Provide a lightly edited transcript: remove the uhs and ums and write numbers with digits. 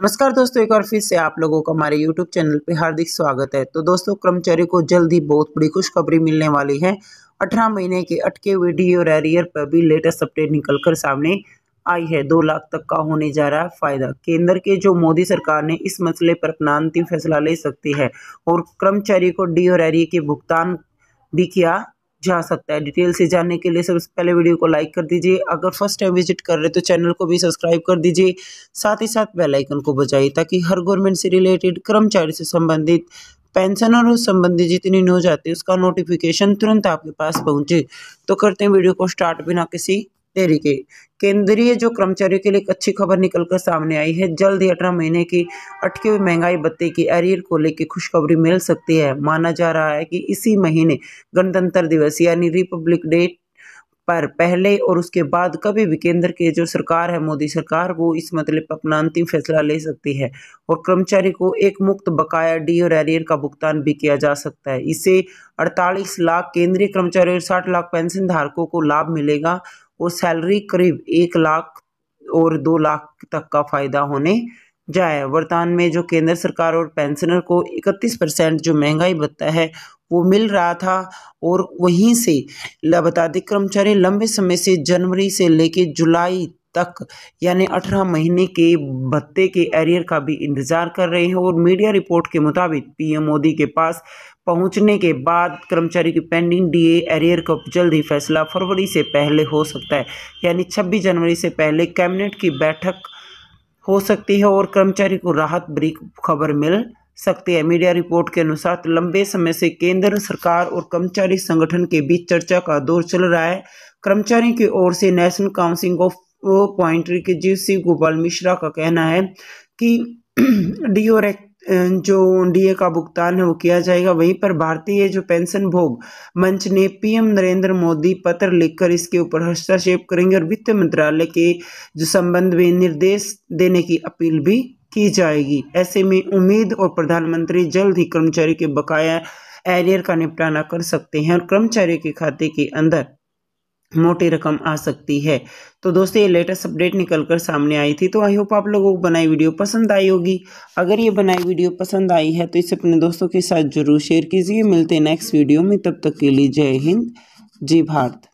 नमस्कार दोस्तों, एक बार फिर से आप लोगों का हमारे YouTube चैनल पे हार्दिक स्वागत है। तो दोस्तों, कर्मचारी को जल्द ही बहुत बड़ी खुशखबरी मिलने वाली है। 18 महीने के अटके हुए डी और एरियर पर भी लेटेस्ट अपडेट निकलकर सामने आई है। 2 लाख तक का होने जा रहा है फायदा। केंद्र के जो मोदी सरकार ने इस मसले पर अपना अंतिम फैसला ले सकती है और कर्मचारी को डी और एरियर के भुगतान भी किया जा सकता है। डिटेल से जानने के लिए सबसे पहले वीडियो को लाइक कर दीजिए। अगर फर्स्ट टाइम विजिट कर रहे तो चैनल को भी सब्सक्राइब कर दीजिए। साथ ही साथ बेल आइकन को बजाइए ताकि हर गवर्नमेंट से रिलेटेड, कर्मचारी से संबंधित, पेंशन और उस संबंधी जितनी न्यूज आती है उसका नोटिफिकेशन तुरंत आपके पास पहुंचे। तो करते हैं वीडियो को स्टार्ट बिना किसी देरी के। केंद्रीय जो कर्मचारियों के लिए एक अच्छी खबर निकलकर सामने आई है। जल्द ही 18 महीने की अटके हुए महंगाई भत्ते की एरियर को लेकर खुशखबरी मिल सकती है। माना जा रहा है कि इसी महीने गणतंत्र दिवस यानी रिपब्लिक डे पर पहले और उसके बाद कभी भी केंद्र के जो सरकार है, मोदी सरकार, वो इस मतलब पर अपना अंतिम फैसला ले सकती है और कर्मचारी को एक मुक्त बकाया डी और एरियर का भुगतान भी किया जा सकता है। इससे 48 लाख केंद्रीय कर्मचारी और 60 लाख पेंशन धारकों को लाभ मिलेगा और सैलरी करीब 1 लाख और 2 लाख तक का फायदा होने जाए। वर्तमान में जो केंद्र सरकार और पेंशनर को 31% जो महंगाई भत्ता है वो मिल रहा था और वहीं से बता दें, कर्मचारी लंबे समय से जनवरी से लेके जुलाई तक यानी 18 महीने के भत्ते के एरियर का भी इंतजार कर रहे हैं और मीडिया रिपोर्ट के मुताबिक पीएम मोदी के पास पहुंचने के बाद कर्मचारी की पेंडिंग डीए एरियर का जल्द ही फैसला फरवरी से पहले हो सकता है। यानी 26 जनवरी से पहले कैबिनेट की बैठक हो सकती है और कर्मचारी को राहत भरी खबर मिल सकती है। मीडिया रिपोर्ट के अनुसार लंबे समय से केंद्र सरकार और कर्मचारी संगठन के बीच चर्चा का दौर चल रहा है। कर्मचारी की ओर से नेशनल काउंसिल ऑफ पॉइंट्री के जीव गोपाल मिश्रा का कहना है कि डी और जो डीए का भुगतान है वो किया जाएगा। वहीं पर भारतीय जो पेंशन भोग मंच ने पीएम नरेंद्र मोदी पत्र लिखकर इसके ऊपर हस्तक्षेप करेंगे और वित्त मंत्रालय के जो संबंध में निर्देश देने की अपील भी की जाएगी। ऐसे में उम्मीद और प्रधानमंत्री जल्द ही कर्मचारी के बकाया एरियर का निपटारा कर सकते हैं और कर्मचारी के खाते के अंदर मोटी रकम आ सकती है। तो दोस्तों, ये लेटेस्ट अपडेट निकलकर सामने आई थी। तो आई होप आप लोगों को बनाई वीडियो पसंद आई होगी। अगर ये बनाई वीडियो पसंद आई है तो इसे अपने दोस्तों के साथ जरूर शेयर कीजिए। मिलते हैं नेक्स्ट वीडियो में, तब तक के लिए जय हिंद, जय भारत।